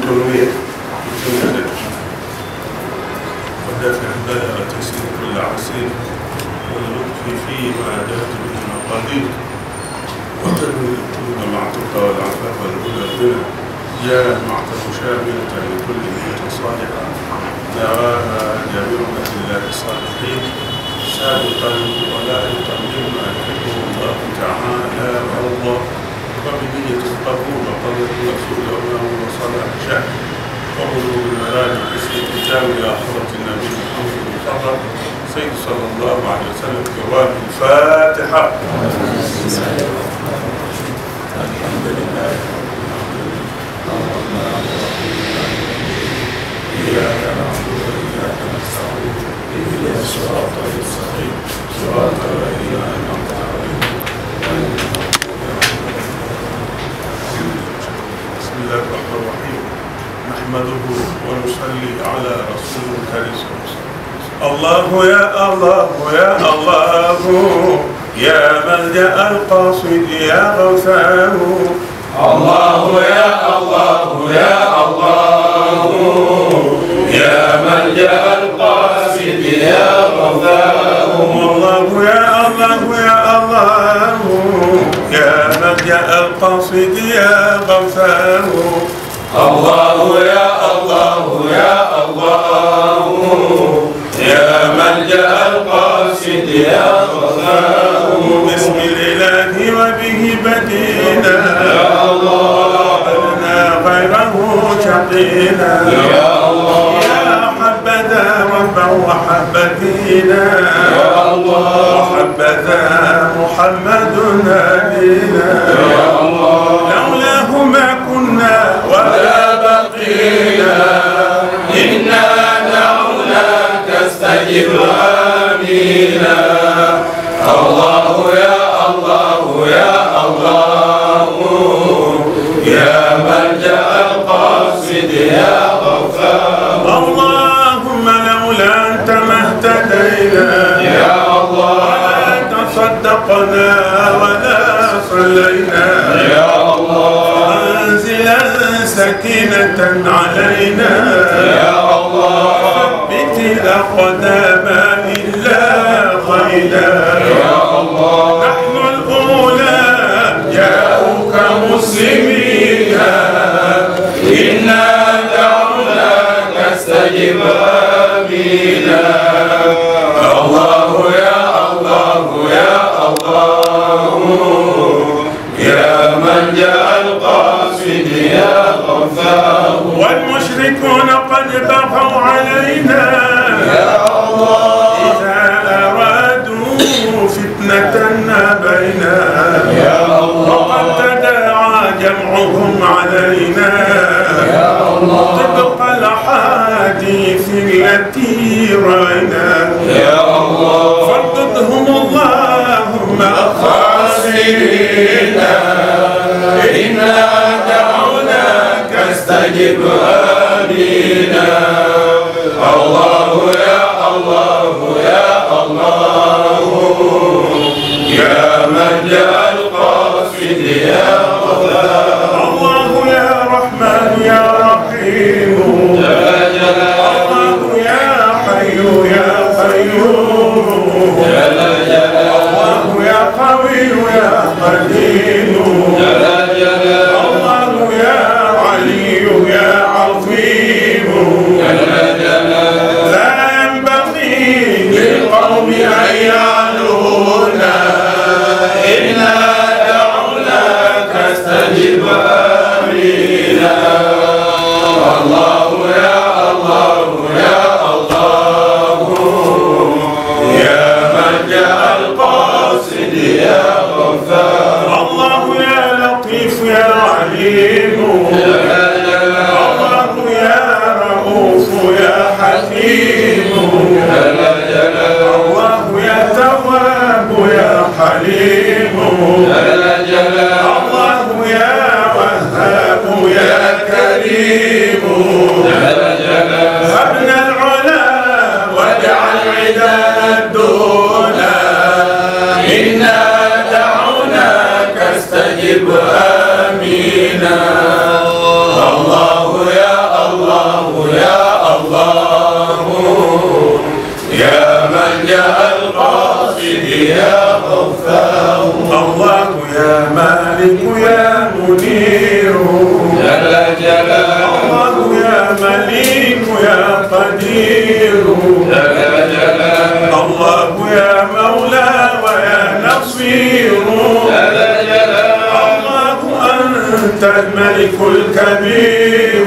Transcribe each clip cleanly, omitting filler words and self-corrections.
الألوهية ودافع البلاء وتيسير كل عسير واللطف فيما جاءت به المقادير وتنوي القلوب مع التقى والعفاف والهدى والغنى جاء معطف شاملة لكل نية صالحة نراها جميع الله الصالحين سابقا ولا مما يحبه الله تعالى وارضاه وبنية القبول وقدر الرسول له وصلاح شأن وبلوغ المراد باسم الكتاب الى حضرة النبي محمد المقرب سيد صلى الله عليه وسلم جواب الفاتحة. الحمد لله إياك نعبد وإياك نستعين اهدنا الصراط المستقيم صراط الذين أنعمت عليهم غير المغضوب عليهم. بسم الله الرحمن الرحيم نحمده ونصلي على رسول الكريم. الله يا الله يا الله يا ملجأ القاصد يا غوثاه. الله يا الله يا الله يا ملجأ القاصد يا غوثاه. الله يا الله يا الله يا ملجأ القاصد يا غوثاه. الله يا الله يا الله يا ملجأ القاصد يا غوثاه. بسم الإله وبه بدينا يا الله لنا غيره شقينا يا الله يا حبذا ربا وحبذينا يا الله وحبذا محمد نبينا يا الله لولاه ما كنا ولا بقينا إنا دعوناك استجب آمينا. الله يا الله يا الله يا ملجأ القاصد يا غوثاه. اللهم لولا أنت ما اهتدينا يا الله ولا تصدقنا ولا صلينا يا الله أنزلا سكينة علينا يا الله ثبت الأقدام إلا خيلا. يا الله نحن الأولى جاءوك مسلمين إنا دعوناك استجب آمينا. الله يا الله يا الله يا ملجأ القاصد يا غوثاه. والمشركون قد بغوا علينا يا الله إذا أرادوا فتنة بينا يا الله وقد تداعى جمعهم علينا يا الله طبق الأحاديث التي رأينا يا الله فرددهم اللهم خاسرين إنا دعوناك استجب آمينا. الله يا الله يا الله يا ملجأ القاصد يا غوثاه. الله يا رحمن يا رحيم جل جلاله الله يا حي يا قيوم جل جلاله الله يا قوي يا قدير جل جلاله الله يا علي يا عظيم جل جلاله. لا ينبغي للقوم أن يعلونا إنا دعوناك استجب آمينا. الله يا الله يا الله يا ملجأ القاصد يا غوثاه. الله يا لطيف يا عليم الله يا رؤوف يا حكيم الله يا تواب يا حليم الله يا وهاب يا كريم هبنا العلا واجعل عدانا الدنا إنا دعوناك استجب آمينا. الله يا قدير الله يا مولى ويا نصير الله أنت الملك الكبير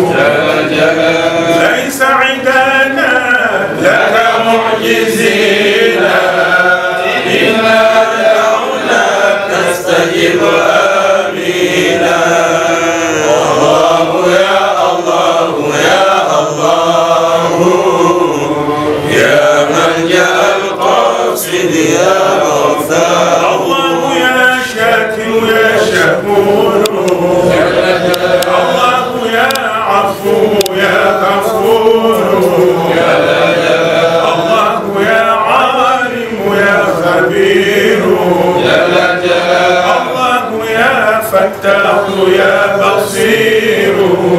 ليس عندنا لك معجزين إنا دعوناك تستجب آمينا الله يا الله يا الله يا ملجأ القاصد يا غفار الله يا شاكر يا شكور الله يا عفو يا غفور الله يا عالم يا خبير الله يا فتاح يا بصير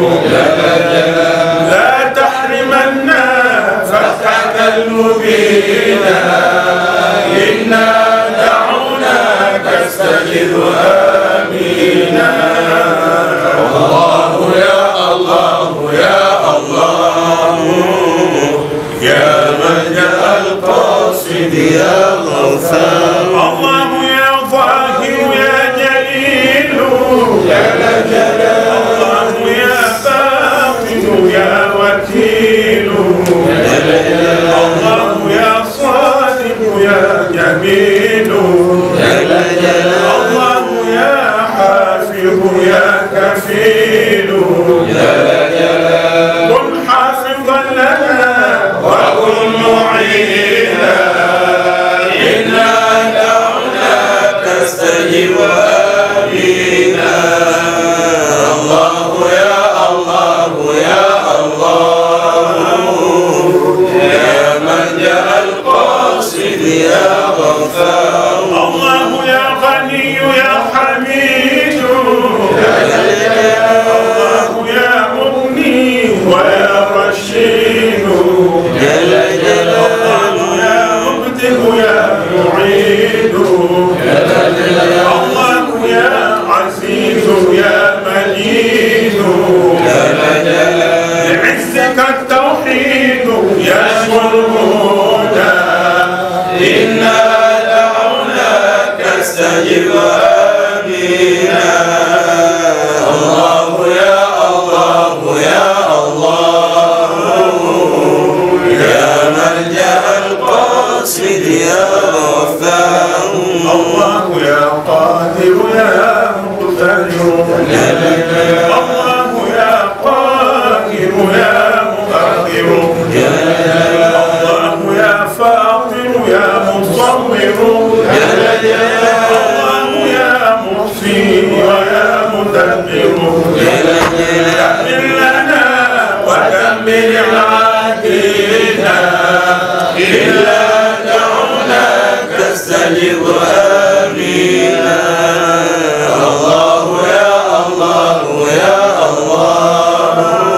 لا تحرمنا فتحك المبين إنا دعوناك استجب آمينا الله يا الله يا الله يا ملجأ القاصد يا غفار الله يا ظاهر يا جليل جل جلاله الله يا باطن يا وكيل جل جلاله الله يا صادق يا جميل جل جلاله الله يا حافظ يا كفيل جل جلاله كن حافظا لنا وكن معينا إنا دعوناك تستجب آمينا الله يا الله يا الله يا ملجأ القاصد يا غفار الله يا غني يا حميد الله يا مغني ويا رشيد جل جلاله يا مبدئ يا معيد الله يا عزيز يا مجيد لعزك التوحيد يشكو الهدى إنا دعوناك استجب آمينا الله يا الله يا الله يا ملجأ القاصد يا غفار الله يا قادر يا مقتدر الله يا قاهر يا مقدر الله يا فاطر يا مصور الله يا محصي ويا مدبر دمر لنا ودمر عادينا إلا دعوناك تستجب آمينا الله يا الله يا الله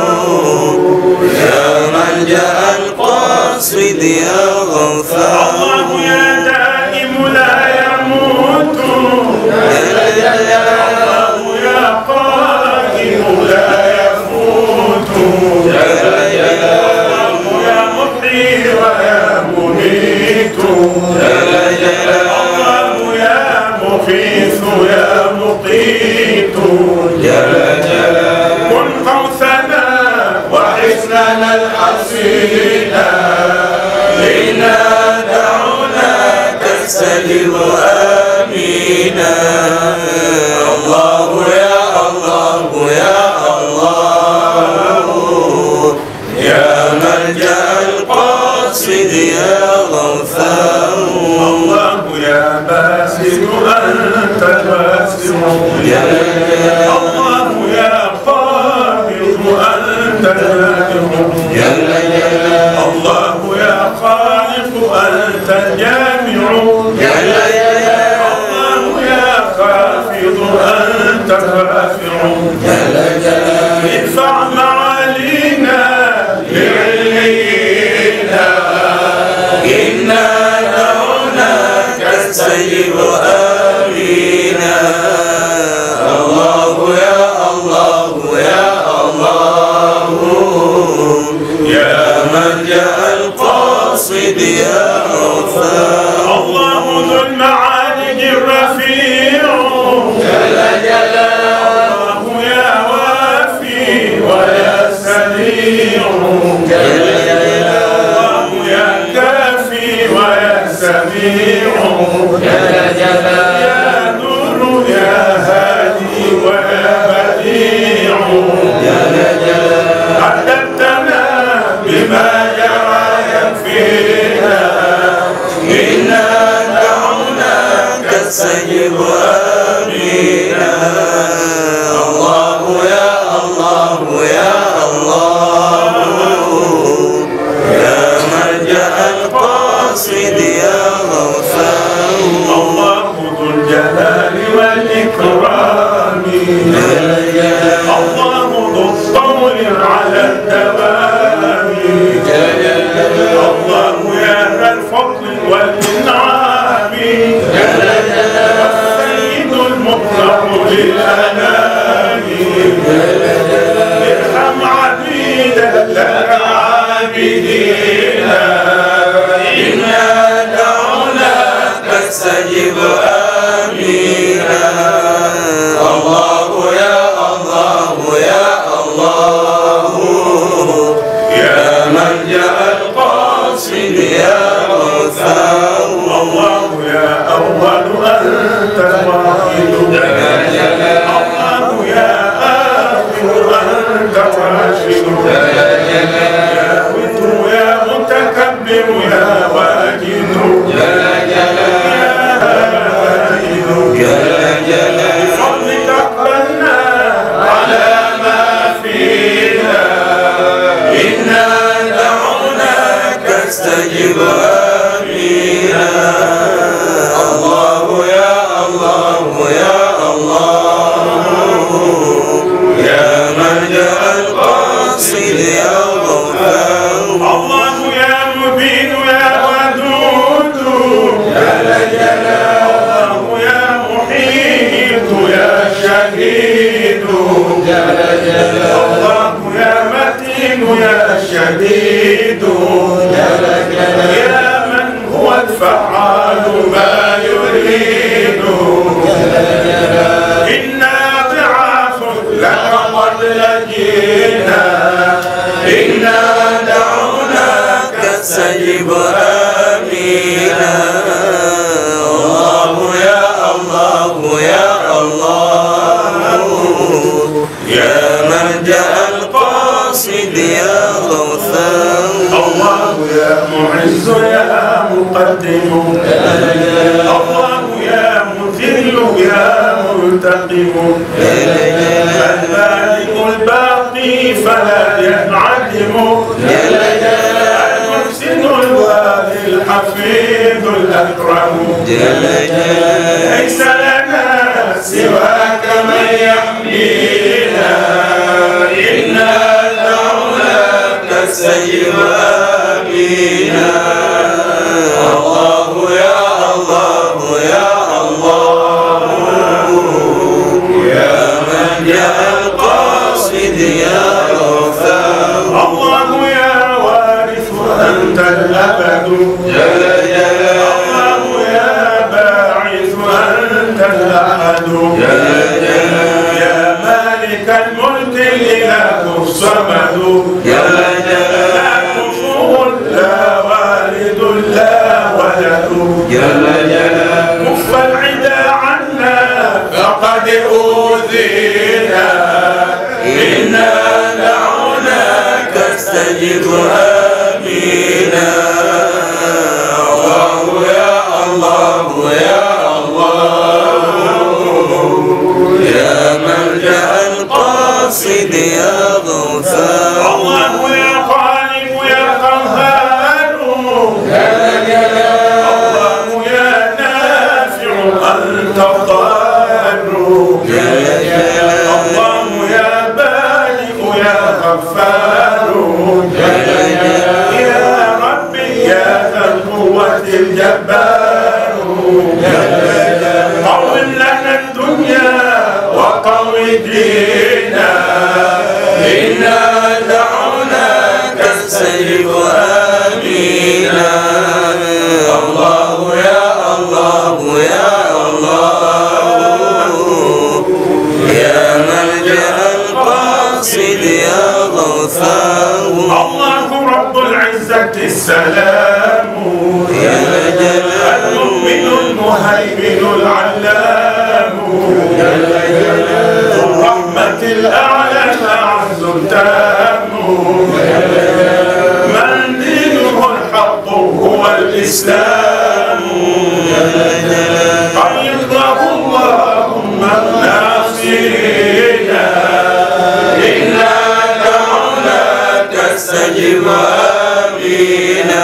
يا ملجأ القاصد يا غفار الله يا دائم لا يموت الله يا قائم لا يفوت الله يا محيي ويا مميت الله يا مغيث يا مقيت كن غوثنا وحسننا الحصينا إنا دعوناك تستجب آمينا الله يا الله يا الله يا ملجأ القاصد يا غفار الله يا باسل أنت باسل الله يا قابض أنت جابر الله يا خالق أنت الجامع الله يا خافض أنت رافع ادفع معالينا لعلينا إنا دعوناك تستجب آمينا الله يا الله يا الله يا بديع يا نور يا هادي ويا بديع أدبتنا بما جرى يكفينا إنا دعوناك استجب آمينا الله يا الله يا الله يا ملجأ القاصد يا غوثاء الله ذو الجلال والإكرام الله ذو الطول على الدوام الله يا ذا الفضل والإنعام السيد المطلق للأنام ارحم عبيدا لك عابدين إنا دعوناك استجب آمينا الله يا الله يا الله يا ملجأ القاصد يا غوثاء الله يا أول أنت واحد الله يا آخر أنت راشد يا وتر يا متكبر يا واجد بفضلك أقبلنا على ما فينا إنا دعوناك استجب آمينا الله يا الله يا الله يا ملجأ القاصد يا غوثاء الله يا مبين يا ودود الله يا محيط يا شهيد الله يا متين يا شديد يا من هو الفعال ما يريد إنا ضعاف لك قد لجينا إنا دعوناك استجب آمينا الله يا الله يا الله يا ملجأ القاصد يا غوثاء الله يا معز يا مقدم الله يا مذل يا منتقم المالك الباقي فلا ينعدم المحسن الوالي الحفيظ الأكرم ليس لنا سواك من يحمينا إنا دعوناك استجب آمينا الله يا الله يا الله يا ملجأ القاصد يا غوثاء الله يا وارث أنت الأبد الله يا باعث أنت الأحد يا مالك الملك الإله الصمد لا كفور لا والد لا ولد كف العدا عنا فقد أوذينا إنا دعوناك استجب آمينا الله يا الله يا الله يا ملجأ القاصد يا غوثاء الله يا خالق يا قهار الله يا نافع أنت ضار الله يا بالغ يا غفار يا ربي يا ذا القوة الجبار قوم لنا الدنيا وقوم دينا إنا دعوناك استجب آمينا الله يا الله يا الله يا ملجأ القاصد يا غوثاء الله رب العزة السلام يا جلال المهيمن العلام ذو الرحمة الأعلى الأعز التام من دينه الحق هو الإسلام قيضه اللهم الناصرين إنا دعوناك استجب آمينا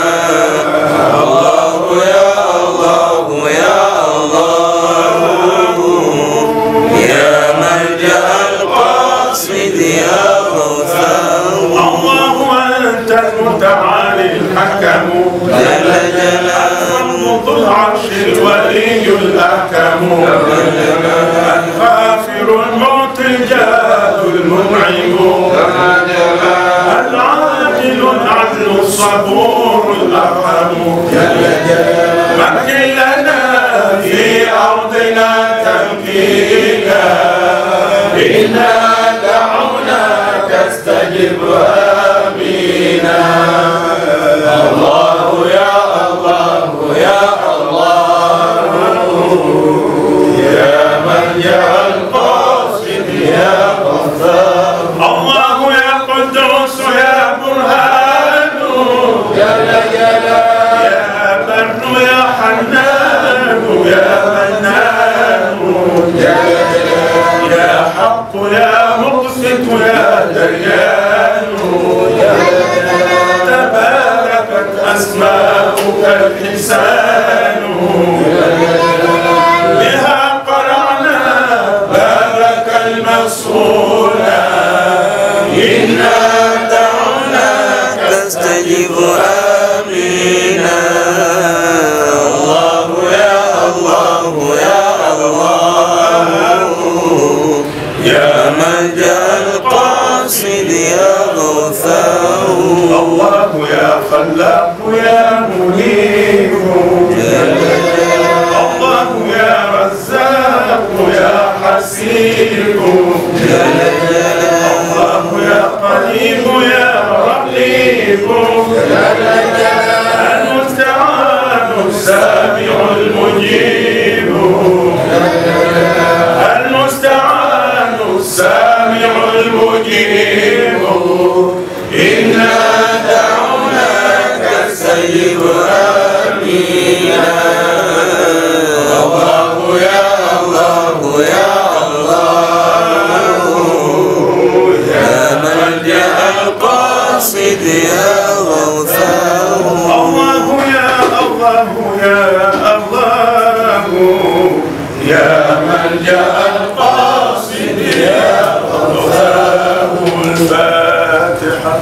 الله يا الله يا الله يا ملجأ القاصد يا غوثاه الله أنت المتعالي الحكم جل جلاله ذو العرش الولي الأحكم الغافر المعطي الجاد المنعم العادل العدل الصبور الأرحم مكن لنا في أرضنا تمكينا إنا دعوناك استجب آمينا الله يا الله يا الله يا ملجأ القاصد يا غفار الله يا قدوس يا برهان جل جلاله يا بر يا حنان يا منان يا حق يا مقسط يا ديان تباركت أسماؤك الحسان بها قرعنا بابك المسؤولا إنا دعوناك استجب آمينا الله يا الله يا الله يا ملجأ القاصد يا غوثاه الله يا خلاق يا منيب الله يا رزاق يا حسيب الله يا قريب يا رقيب المستعان السامع المجيب المستعان السامع المجيب إنا دعوناك استجب آمينا الله يا الله يا الله يا ملجأ القاصد يا غوثاه الله يا الله يا الله يا ملجأ القاصد يا غوثاه الفاتحة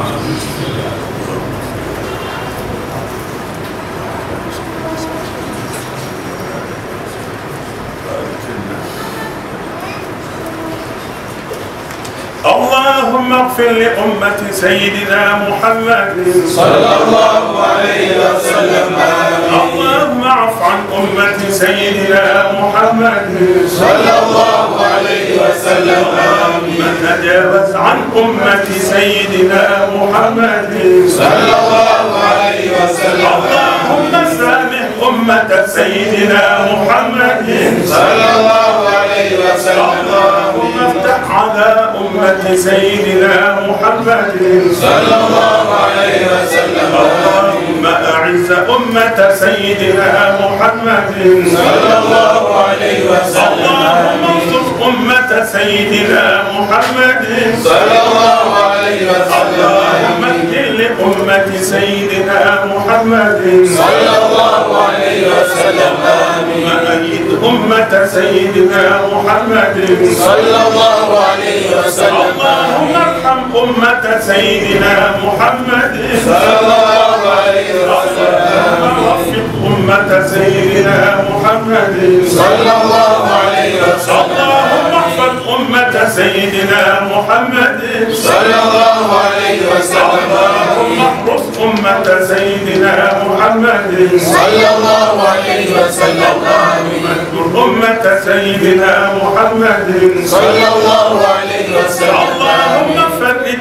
اللهم اغفر لأمة سيدنا محمد صلى الله عليه وسلم اللهم اعف عن أمة سيدنا محمد صلى الله عليه وسلم من تجاوز عن أمة سيدنا محمد صلى الله عليه وسلم اللهم سامح أمة سيدنا محمد صلى الله عليه وسلم اللهم افتح على أمة سيدنا محمد صلى الله عليه وسلم اللهم أعز أمة سيدنا محمد صلى الله عليه وسلم اللهم انصر أمة سيدنا محمد صلى الله عليه وسلم اللهم اهد لأمة سيدنا محمد صلى الله عليه وسلم اللهم أيد أمة سيدنا محمد صلى الله عليه وسلم اللهم ارحم أمة سيدنا محمد صلى الله عليه وسلم وفق أمة سيدنا محمد صلى الله عليه وسلم اللهم احفظ أمة سيدنا محمد صلى الله عليه وسلم اللهم احرس أمة سيدنا محمد صلى الله عليه وسلم اللهم اذكر أمة سيدنا محمد صلى الله عليه وسلم اللهم فرج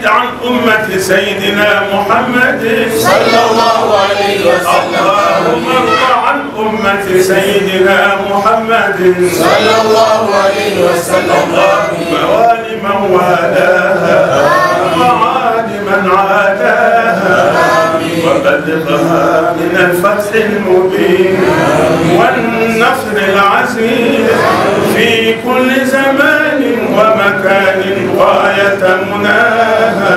وارض عن أمة سيدنا محمد صلى الله عليه وسلم. اللهم ارض عن أمة سيدنا محمد صلى الله عليه وسلم. اللهم وال من والاها وعاد من عاداها وبلغها من الفتح المبين والنصر العزيز في كل زمان ومكان غاية مناها.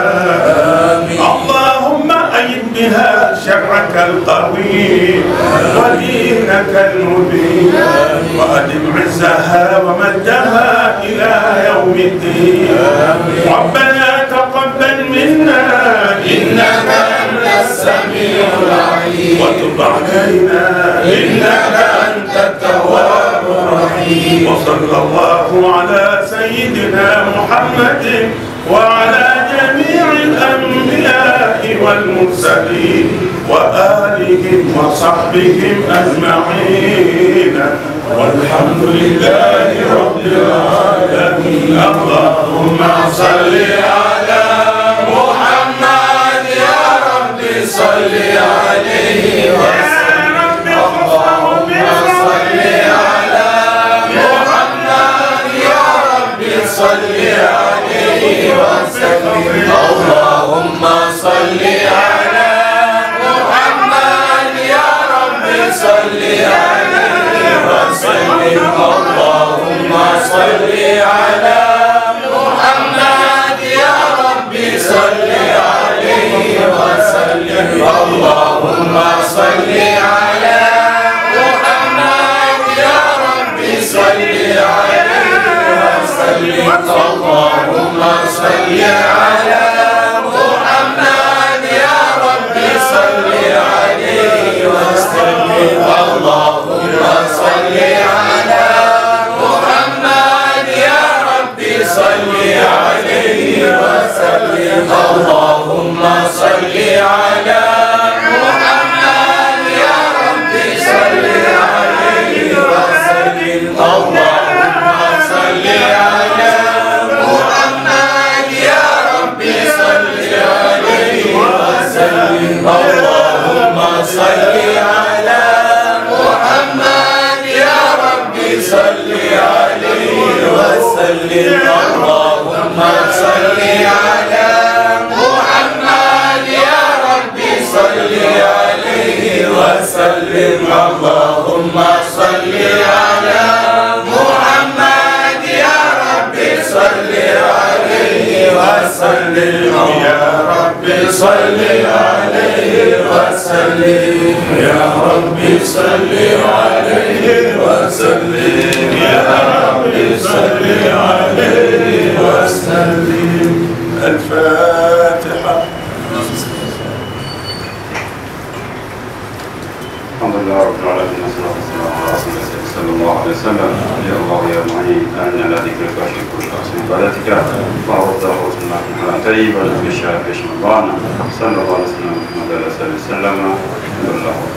اللهم أيد بها شرعك القوي ودينك المبين وأدم عزها ومجدها إلى يوم الدين. ربنا تقبل منا إنك أنت السميع العليم وتب علينا إنك أنت التواب الرحيم. وصلى الله على سيدنا محمد وعلى جميع الأنبياء والمرسلين وآلهم وصحبهم أجمعين والحمد لله رب العالمين. اللهم صل على محمد يا رب صل عليه وسلم. اللهم صل على محمد يا رب صل عليه وسلم. اللهم صل على محمد يا رب صل عليه وسلم. اللهم صل على محمد يا رب صل عليه وسلم. اللهم صل على محمد يا رب صل عليه وسلم. اللهم صل على محمد يا رب صل عليه وسلم. اللهم صل على محمد يا رب صل عليه وسلم. اللهم صل على محمد يا رب صل عليه وسلم. اللهم صل على محمد يا رب صل عليه وسلم. اللهم صل على محمد يا رب صل عليه وسلم. اللهم صل على محمد يا رب صل عليه وسلم. اللهم صل على محمد يا رب صل عليه وسلم. يا رب صل عليه وسلم. يا رب صل عليه وسلم. يا رب صل عليه وسلم. الفاتحة. الحمد لله رب العالمين والصلاة والسلام على رسول الله صلى الله عليه وسلم. يا الله يا معين أن على ذكرك وشكر شخص عبادتك وأرد رسولنا على طيب ونبي الشافي شمبانا صلى الله عليه وسلم محمد صلى الله عليه وسلم.